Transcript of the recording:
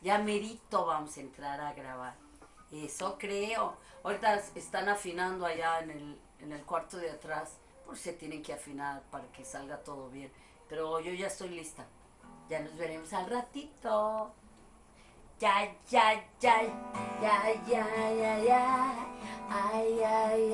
Ya merito vamos a entrar a grabar. Eso creo. Ahorita están afinando allá en el cuarto de atrás. Por si se tienen que afinar para que salga todo bien. Pero yo ya estoy lista. Ya nos veremos al ratito. Ya, ya, ya, ya, ya, ya, ya. Ay, ay,